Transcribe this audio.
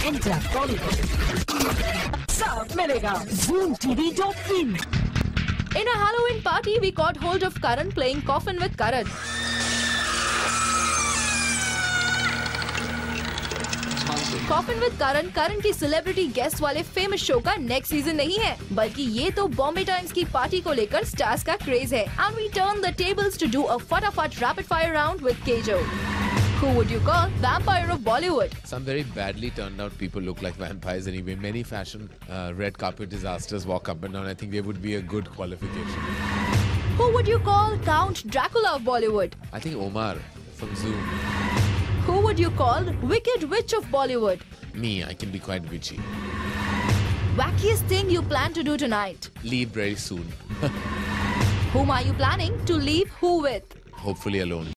Enter Bollywood. सब मिलेगा ZoomTV.in. In a Halloween party, we caught hold of Karan playing Coffin with Karan. Coffin with Karan की celebrity guest वाले famous show का next season नहीं है, बल्कि ये तो बॉम्बे टाइम्स की पार्टी को लेकर स्टार्स का क्रेज है. And we turn the tables to do a फटाफट rapid fire round with KJo. Who would you call vampire of Bollywood? Some very badly turned out people look like vampires anyway. Many fashion red carpet disasters walk up and down. I think they would be a good qualification. Who would you call Count Dracula of Bollywood? I think Omar from Zoom. Who would you call Wicked Witch of Bollywood? Me, I can be quite witchy. Wackiest thing you plan to do tonight? Leave very soon. Whom are you planning to leave who with? Hopefully alone.